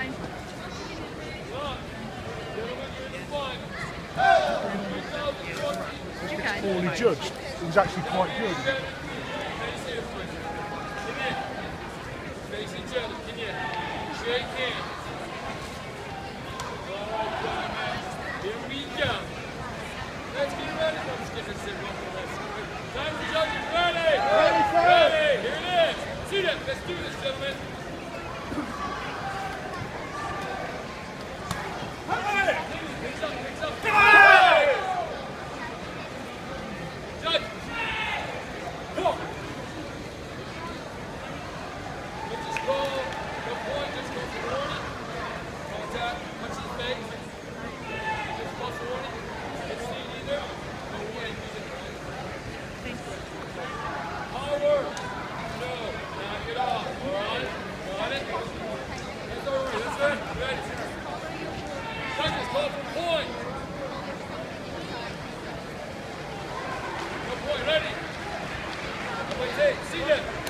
fine. Poorly judged. It was actually quite good. Face each other. Can you shake hands? Alright, here we go. Let's get ready. Let's get this in. Time for judges. Ready? Ready, sir. Ready. Here it is. See that? Let's do this, gentlemen. Hey! Picks up, picks up. Hey! Judge. Come on. Let's just go. No point. Just go for warning. Contact. Punch in the face. Just close for warning. Let's see it either. No warning. Power. No. Knock it off. Got it. That's all right. That's it. Ready. Judges, call for point. No point. Ready. Nobody take. See that.